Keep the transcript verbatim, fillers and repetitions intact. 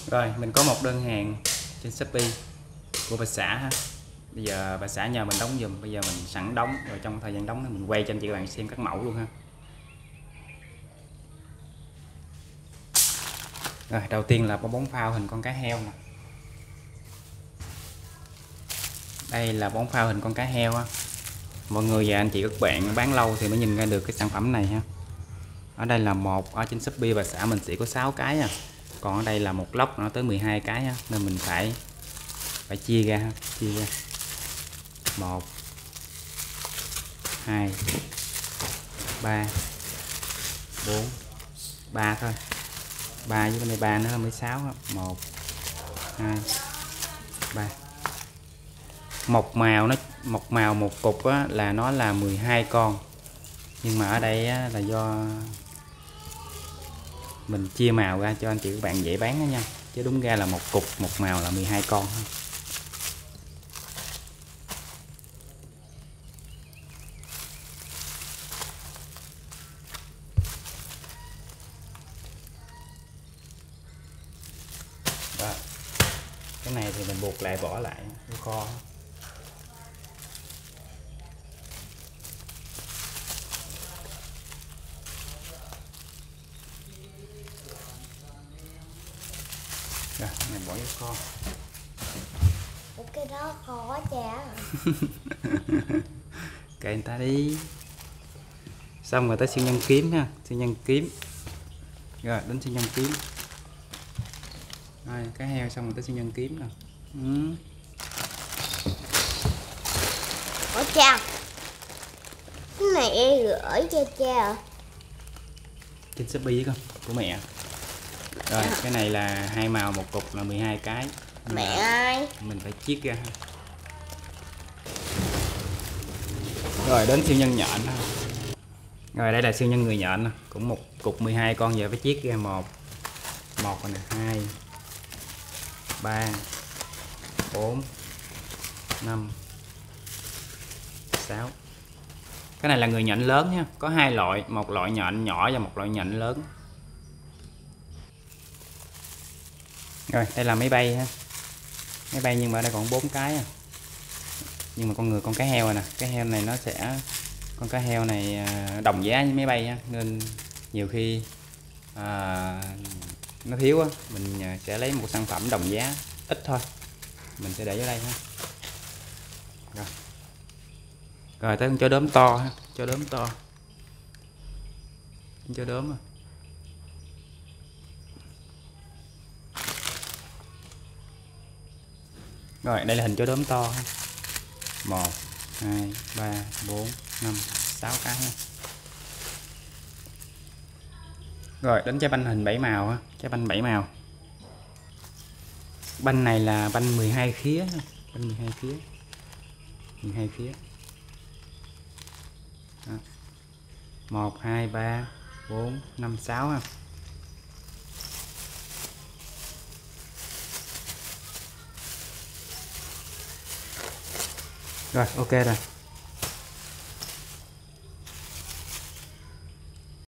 Rồi mình có một đơn hàng trên Shopee của bà xã ha. Bây giờ bà xã nhờ mình đóng giùm, bây giờ mình sẵn đóng rồi, trong thời gian đóng thì mình quay cho anh chị các bạn xem các mẫu luôn ha. Rồi đầu tiên là bong bóng phao hình con cá heo nè. Đây là bóng phao hình con cá heo á. Mọi người và anh chị các bạn bán lâu thì mới nhìn ra được cái sản phẩm này ha. Ở đây là một, ở trên Shopee bà xã mình chỉ có sáu cái à. Còn ở đây là một lốc nó tới mười hai cái ha, nên mình phải phải chia ra ha, chia ra. một hai ba bốn ba thôi. ba với bên đây ba nữa là mười sáu á. một hai ba. Một màu nó một màu một cục á, là nó là mười hai con. Nhưng mà ở đây á, là do mình chia màu ra cho anh chị các bạn dễ bán đó nha, chứ đúng ra là một cục một màu là mười hai con thôi. Đó. Cái này thì mình buộc lại bỏ lại cái kho. Rồi, mình bỏ cái kho. Cái đó khó quá cha. Kệ người ta đi. Xong rồi tới siêu nhân kiếm ha, siêu nhân kiếm. Rồi đến siêu nhân kiếm. Rồi, cái heo xong rồi tới siêu nhân kiếm nè. Ừ. Ủa cha, cái này em gửi cho cha à? Trên Shopee con của mẹ. Rồi à. Cái này là hai màu một cục là mười hai cái. Mẹ ơi, mình phải chiết ra. Rồi đến siêu nhân nhện. Rồi đây là siêu nhân người nhện, cũng một cục mười hai con, giờ phải chiết ra một một này, hai ba bốn năm sáu. Cái này là người nhện lớn nha, có hai loại, một loại nhện nhỏ và một loại nhện lớn. Rồi đây là máy bay ha, máy bay nhưng mà ở đây còn bốn cái à. Nhưng mà con người con cá heo nè, cái heo này nó sẽ, con cá heo này đồng giá với máy bay ha, nên nhiều khi à, nó thiếu á, mình sẽ lấy một sản phẩm đồng giá ít thôi, mình sẽ để ở đây ha. Rồi, rồi tới con chó đốm to ha, chó đốm to, con chó đốm à. Rồi đây là hình chó đốm to ha. một hai ba bốn năm sáu cái ha. Rồi đến trái banh hình bảy màu ha, trái banh bảy màu. Banh này là banh mười hai khía, banh mười hai khía. mười hai khía. Đó. một hai ba bốn năm sáu ha. Rồi ok rồi.